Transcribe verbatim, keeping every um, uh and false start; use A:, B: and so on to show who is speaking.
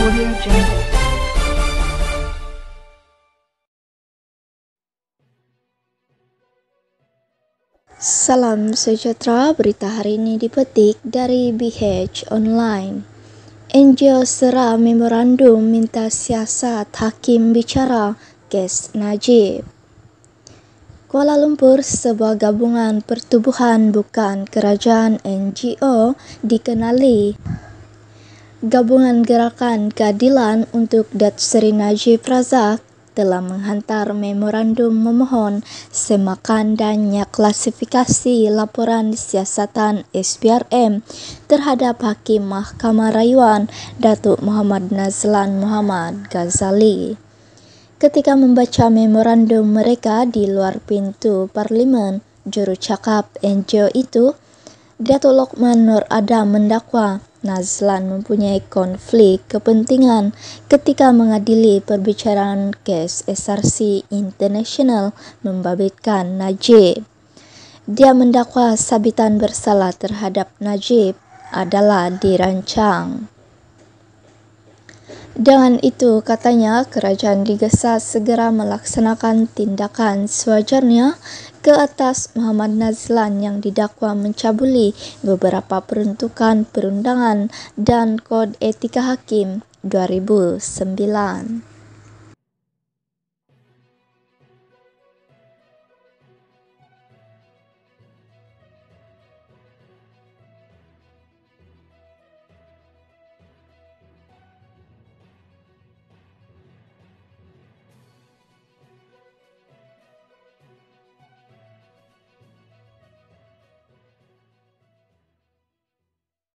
A: Audio Jungle.
B: Salam sejahtera, berita hari ini dipetik dari B H Online. N G O serah memorandum minta siasat hakim bicara kes Najib. Kuala Lumpur, sebuah gabungan pertubuhan bukan kerajaan N G O dikenali Gabungan Gerakan Keadilan untuk Datuk Seri Najib Razak telah menghantar memorandum memohon semakan dannya klasifikasi laporan siasatan S P R M terhadap Hakim Mahkamah Rayuan Datuk Muhammad Nazlan Muhammad Ghazali. Ketika membaca memorandum mereka di luar pintu Parlimen, jurucakap N G O itu, Datuk Lokman Nur Adam mendakwa Nazlan mempunyai konflik kepentingan ketika mengadili perbicaraan kes S R C International membabitkan Najib. Dia mendakwa sabitan bersalah terhadap Najib adalah dirancang. Dengan itu, katanya, kerajaan digesa segera melaksanakan tindakan sewajarnya ke atas Muhammad Nazlan yang didakwa mencabuli beberapa peruntukan perundangan dan Kod Etika Hakim dua ribu sembilan.